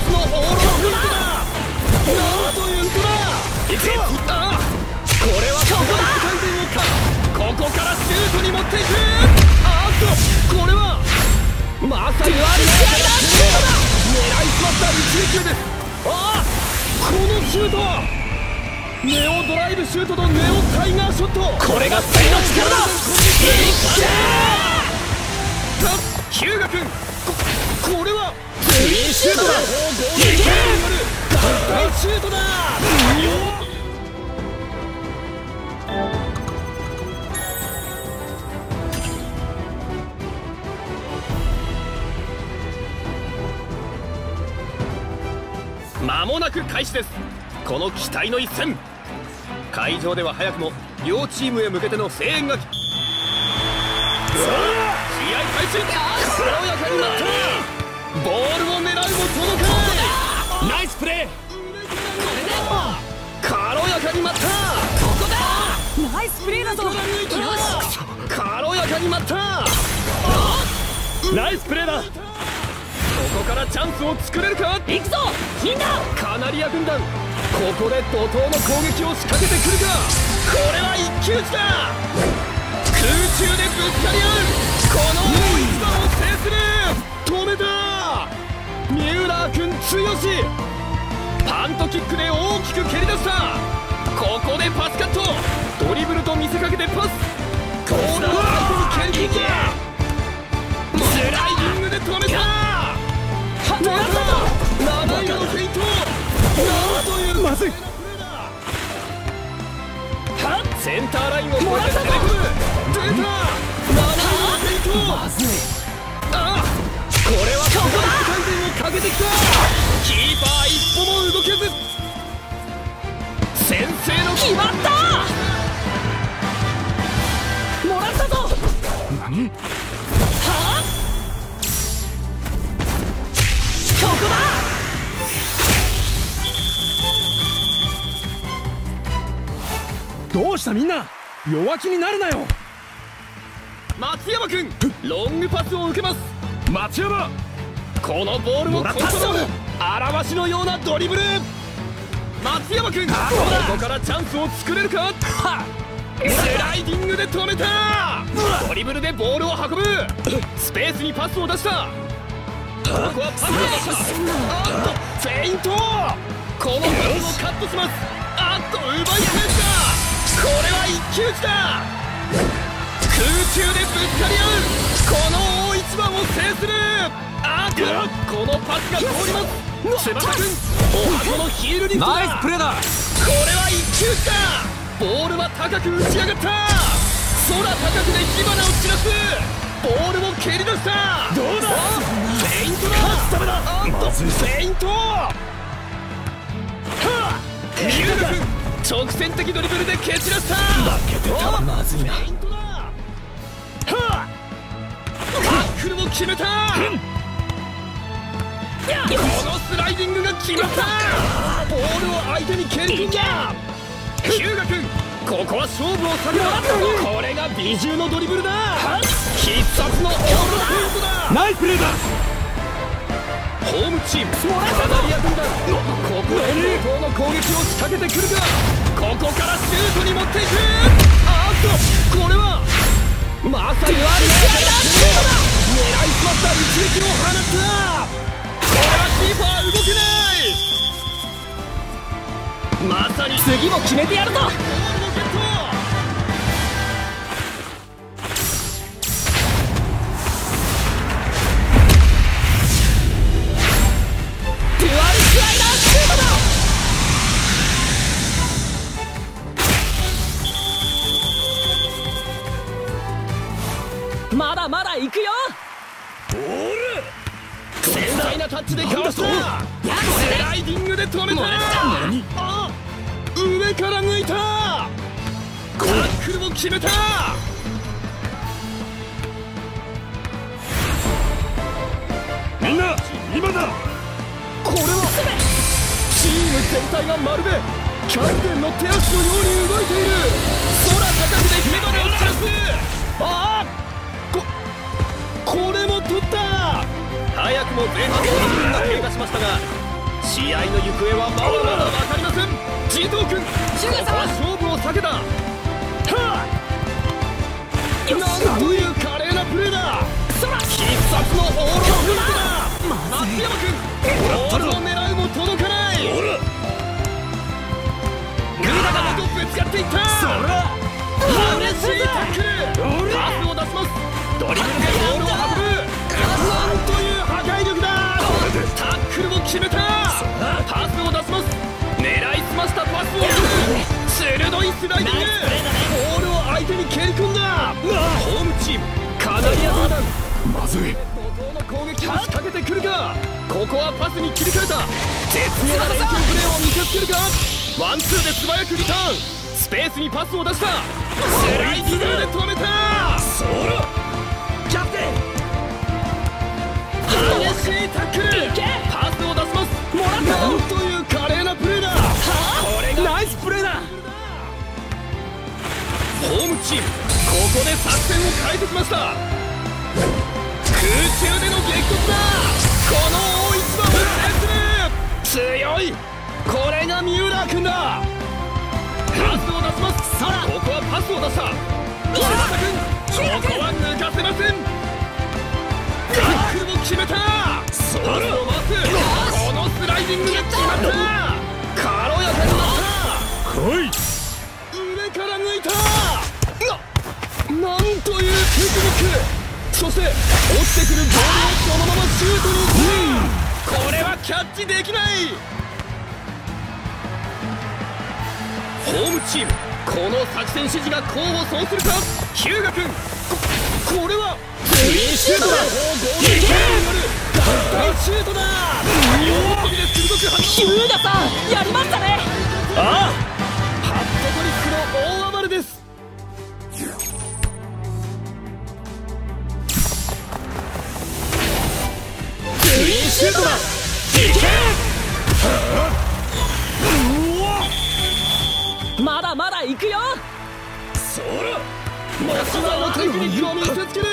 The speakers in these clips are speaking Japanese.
のオーロラフェイントだ。なんということだ。行くぞ。ああ、これはここだ。回転をか、ここからシュートに持っていく。あーっと、これはまさにありスライダーシュートだ。狙いすまった一撃目です。ああ、このシュート、ネオドライブシュートとネオタイガーショット、これが2人の力だ。いっけー。ヒューガ君、これはツインシュートだ。いけー。合体シュートだ。間もなく開始です。この期待の一戦、会場では早くも両チームへ向けての声援が。さあ、試合開始。軽やかになった。ボールを狙うも届かない。ナイスプレー。軽やかに待った。ここだ。ナイスプレーだぞ。よし、軽やかに待った。ナイスプレーだ。ここからチャンスを作れるか。行くぞみんな。カナリア軍団、ここで怒涛の攻撃を仕掛けてくるか。これは一騎打ちだ。空中でぶつかり合う。この大一番を制する。止めた。ミューラー君強し。パントキックで大きく蹴り出した。ここでパスカット。ドリブルと見せかけてパス。ゴールを相手に蹴り込んだ。スライディングで止めた。7位のフェイント。なんというまずい。センターラインを越えて攻め込む。出た。7位のフェイント。まずい。ああ、これはここで回転をかけてきた。キーパー一歩も動けず。先制の決まった。もらったぞ。何？はあ？ここだ。 どうしたみんな、弱気になるなよ。 松山君、ロングパスを受けます。松山、このボールをコントロール。表しのようなドリブル。松山君、ここからチャンスを作れるか。スライディングで止めた。ドリブルでボールを運ぶ。スペースにパスを出した。ここはパスを出した。あっと、フェイント。このパスをカットします。あっと、奪い返した。これは一騎打ちだ。空中でぶつかり合う。この大一番を制する。あっと、このパスが通ります。翼君、おはこのヒールリフトだ。 ナイスプレーだ。 これは一騎打ちだ。ボールは高く打ち上がった。空高くで火花を散らす。ボールを蹴り出した。どうだ。フェイントだ。あっと、フェイント。ヒューガ君、直線的ドリブルで蹴散らした。負けてた。まずいな。フェイントだ。タックルも決めた。このスライディングが決まった。ボールを相手に蹴り込んだ。ヒューガ君、ここは勝負を避けた。これが美獣のドリブルだ。必殺のオールフェイントだ。 ナイスプレーだ。 ホームチームカナリア軍団、ここで冷凍の攻撃を仕掛けてくるが、ここからシュートに持っていく。あっと、これはまさにスライダーシュートだ。狙いすまった一撃を放った。これはキーパー動けない。まさに次も決めてやるぞ。ボールをゲット。デュアルスライダーシュートだ。まだまだ行くよ。ボール繊細なタッチでかわした。スライディングで止めた。あ、上から抜いた。タックルも決めた。 みんな今だ。 これはチーム全体がまるでキャプテンの手足のように動いている。空高くで火花を散らす。ああ、これも取った。早くも前半の2分が経過しましたが、 試合の行方はまだまだ分かりません。ジトー君、ここは勝負を避けた。はあ、なんという華麗なプレーだ。必殺のオーロラフックだ。松山君、ボールを狙うも届かない。グダダとぶつかっていった。激しいタックル。パスを出します。ドリブルでボールを運ぶ。なんという破壊力だ。タックルも決めた。パスを出します。狙いすましたパスを送る。鋭いスライディング。ボールを相手に蹴り込んだ。ホームチームカナリア軍団、 まずい。 怒涛の攻撃を仕掛けてくるか。ここはパスに切り替えた。絶妙な連携プレーを見せつけるか。ワンツーで素早くリターン。スペースにパスを出した。スライディングで止めた。 そらキャプテン、 激しいタックル。パスを出します。なんという華麗なプレーだ。これがナイスプレーだ。 ホームチーム、ここで作戦を変えてきました。空中での激突だ。この大一番を制する。強い。これが三浦君だ。パスを出します。ここはパスを出した。柴田君、ここは抜かせません。タックルも決めた。パスを回す。このスライディングが決まった。軽やかになった。 来い。 上から抜いた。なんというテクニック。そして落ちてくるボールをそのままシュートにする。これはキャッチできない。ホームチーム、この作戦指示が功を奏するか。日向君、これはツインシュートだ。合計による合体シュートだ。両手で鋭く反応。 日向さん、やりましたね。 ああ、ハットトリックの大暴れです。ツインシュートだ。いけ。 まだまだ行くよ。 そら、マシマのテクニックを見せつける。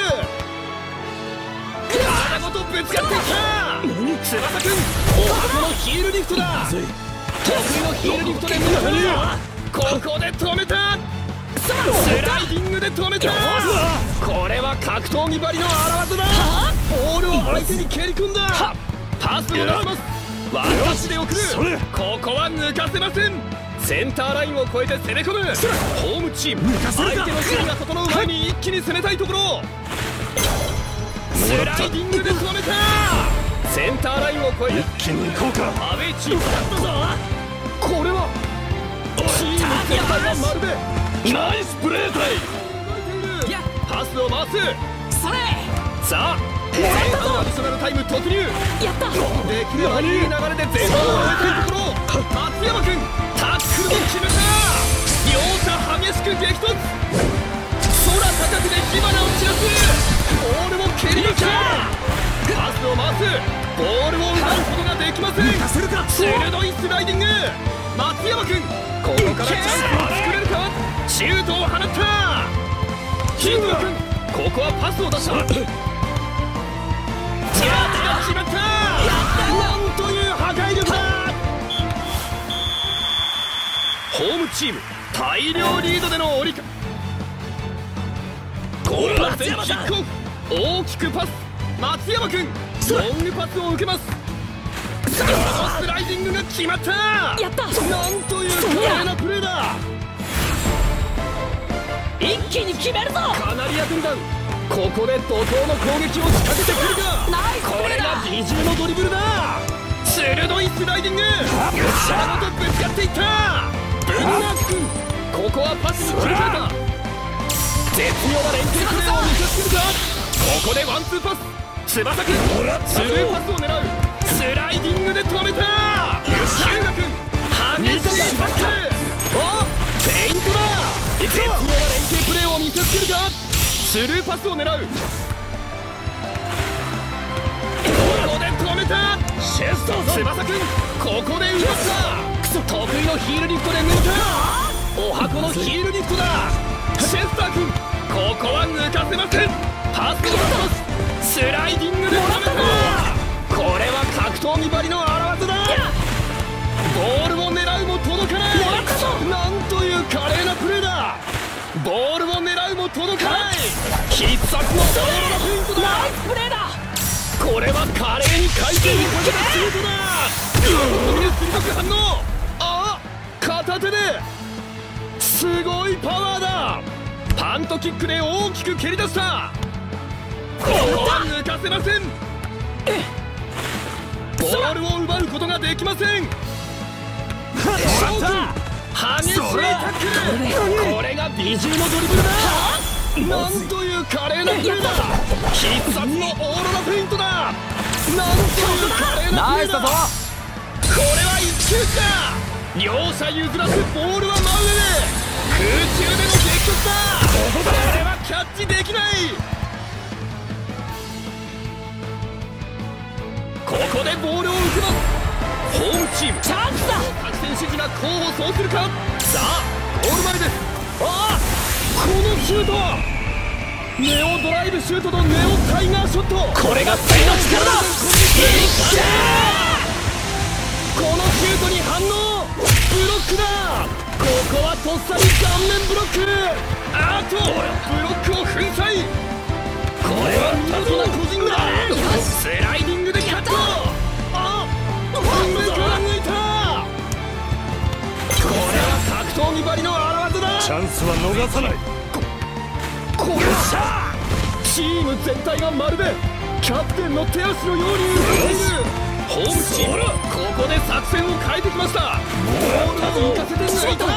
体ごとぶつかってきた。翼くん、お箱のヒールリフトだ。得意のヒールリフトで抜かれる。ここで止めた。スライディングで止めた。これは格闘技張りの荒技だ。ボールを相手に蹴り込んだ。パスを出します。ワンタッチで送る。ここは抜かせません。センターラインを越えて攻め込む。ホームチーム、相手の守備が整う前に一気に攻めたいところ。スライディングで止めた。センターラインを越えて一気に行こうか。 アウェイチームだったぞ。これはチーム全体がまるでナイスプレー隊。 パスを回す。 それ。 さあ、前半アディショナルタイム突入。 やった。 できればいい流れで前半を終えたいところ。松山君、タックルも決めた。両者激しく激突。空高くで火花を散らす。ボールも蹴り抜け。パスを回す。ボールを奪うことができません。鋭いスライディング。松山君、ここからチャンスを作れるか。シュートを放った。ヒート君、ここはパスを出した。ジャッジが決まった。なんという破壊力だ。ホームチーム、大量リードでの折りゴールラン戦キックオフ。大きくパス。松山君、ロングパスを受けます。そのスライディングが決まった。 やった。 なんという華麗なプレーだ。 一気に決めるぞ。 カナリア軍団、ここで怒涛の攻撃を仕掛けてくるか。 ナイスプレーだ。 これが美獣のドリブルだ。鋭いスライディング。体ごとぶつかっていった。ブンナー君、ここはパスに切り替えた。絶妙な連携プレーを見せつけるか。ここでワンツーパス。翼君、スルーパスを狙う。スライディングで止めた。日向君、激しいパス。お、フェイントだ。絶妙な連携プレーを見せつけるか。スルーパスを狙う。ここで止めた。シェストン、翼君、ここで奪った。得意のヒールリフトで抜いた。お箱のヒールリフトだ。シェスター君、ここは抜かせません。パスを出します。スライディングで止めた。これは格闘技張りの荒技だ。 ボールを狙うも届かない。なんという華麗なプレーだ。ボールを狙うも届かない。必殺のオーロラフェイントだ。 ナイスプレーだ。 これは華麗に回転をかけたシュートだ。鋭く反応。あ、片手ですごいパワーだ。パントキックで大きく蹴り出した。ここは抜かせません。ボールを奪うことができません。激しいタックル。これが美獣のドリブルだ。なんという華麗なプレーだ。必殺のオーロラフェイントだ。なんという華麗なプレーだ。これは一騎打ちだ。両者譲らずボールは真上で空中での激突だ。これはキャッチできない。ここでボールを受けます。ホームチームチャンスだ。 作戦指示が候補そうするか。さあゴール前です。ああ、このシュート。ネオドライブシュートとネオタイガーショット。 これが2人の力だ。 このシュートに反応。ブロックだ。ここはとっさに顔面ブロック。あとブロックを粉砕。これは見事な個人だ。スライディングでカット。あ、上から抜いた。これは格闘技ばりの荒技だ。 チャンスは逃さない。 これだ。チーム全体がまるでキャプテンの手足のように動いている。ホームチームここで作戦を変えてきました。ボールを浮かせて抜いた。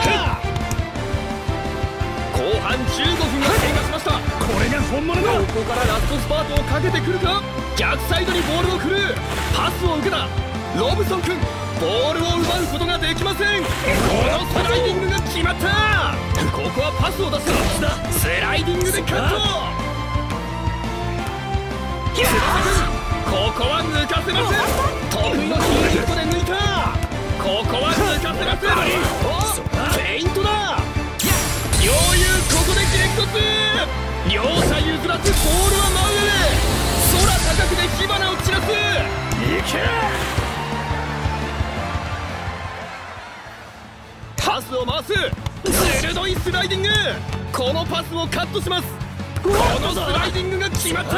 後半15分が経過しました。 これが本物だ。 ここからラストスパートをかけてくるか。逆サイドにボールを振る。パスを受けたロブソン君。ボールを奪うことができません。このスライディングが決まった。ここはパスを出す。スライディングでカット。ここは抜かせません。得意のヒートで抜いた。ここは抜かせません。お、フェイントだ。両雄ここで激突。両者譲らずボールは真上で空高くで火花を散らす。いけ。パスを回す。鋭いスライディング。このパスをカットします。このスライディングが決まった。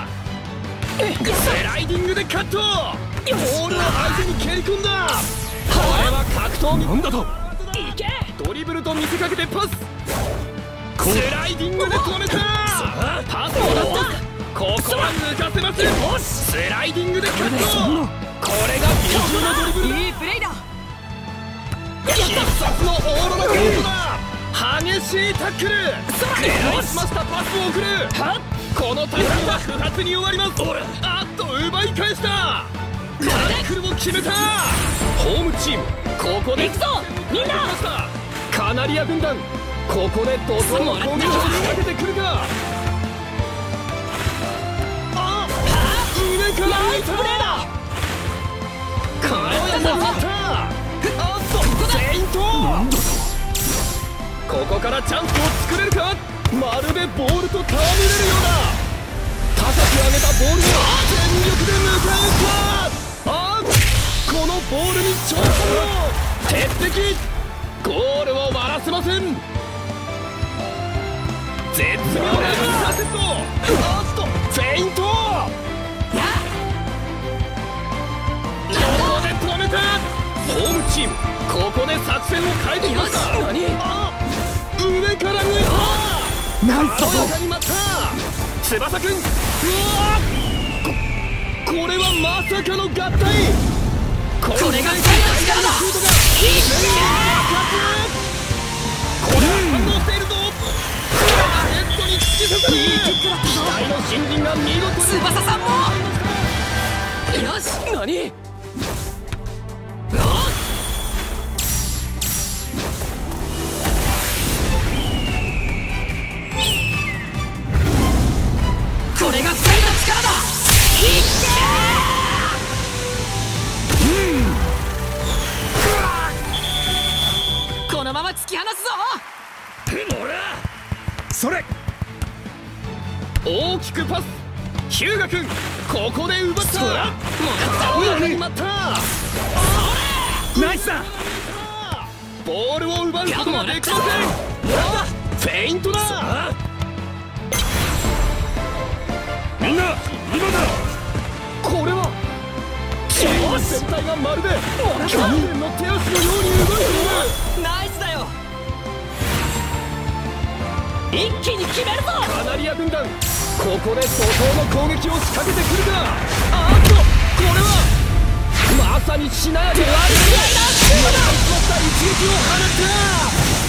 スライディングでカット。ボールを相手に蹴り込んだ。これは格闘技なんだと。ドリブルと見せかけてパス。スライディングで止めた。パスを出した。ここは抜かせません。スライディングでカット。これが美獣のドリブルだ。 いいプレーだ。 必殺のオーロラフェイントだ。激しいタックル。狙いすましたパスを送る。このタイムは不発に終わります。あっと奪い返した。タックルを決めた。ホームチームここで行くぞみんな。 カナリア軍団ここで怒涛の攻撃を仕掛けてくるか。あっ、上からナイスプレーだ。 軽やかだった。あっとフェイント。ここからチャンスを作れるか。まるでボールと戯れるようだ。高く上げたボールを全力で迎えた。あっ、このボールに挑戦を鉄壁。ゴールを割らせません。絶妙なインターセプト。あっとフェイント。ここで止めた。ホームチームここで作戦を変えてきました。あ、上から抜いた。ナイスだぞ。に待った翼くん。うわっ、これはまさかの合体。これが最後のシュートがこれは反応しているぞ。これがヘッドに突き刺さる。期待の新人が見事に。 翼さんもよし。何。これが2人の力だ。いっけ。このまま突き放すぞ。 それ。 大きくパス。ヒューガ君ここで奪った。軽やかに待った。 ナイスだ。 ボールを奪うことができません。フェイントだ。 みんな今だ。 これはチーム全体がまるでキャプテンの手足のように動いている。 ナイスだよ。一気に決めるぞ。 カナリア軍団、ここで怒涛の攻撃を仕掛けてくるが、あっとこれはまさにしなやかな詰まった一撃を放った。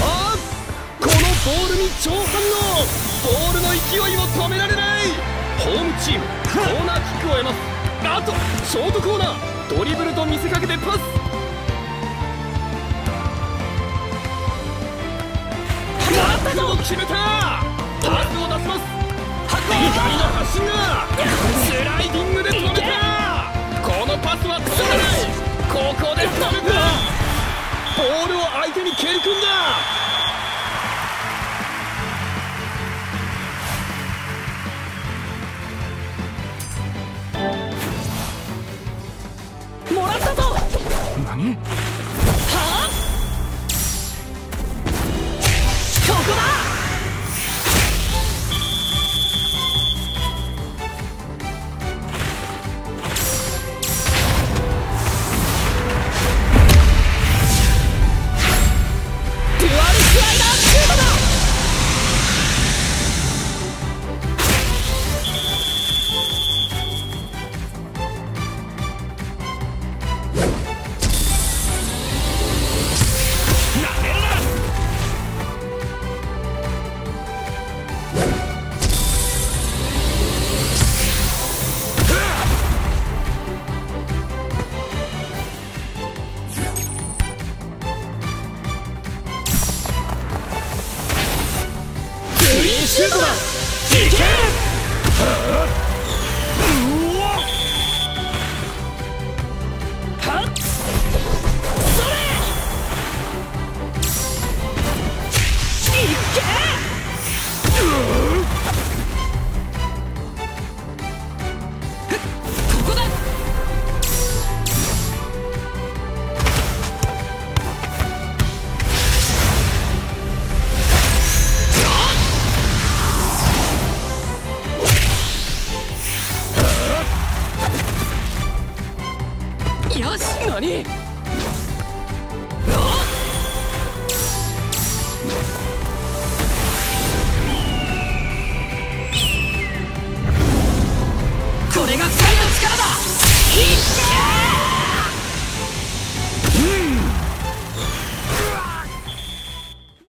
あっ、このボールに超反応。ボールの勢いを止められない。ホームチームコーナーキックを得ます。あとショートコーナー、ドリブルと見せかけてパス。タックルを決めた。パスを出します。怒りの発信がスライディングで止めた。このパスは通らない。ここで止めた。ボールを相手に蹴り込んだ。 もらったぞ。 何？ はあ、ここだ。デュアルスライダーシュートだ。 シュートだ。いけ。 はっ、それ。いけ。ここだ。よし、何？これが2人の力だ。いっけ。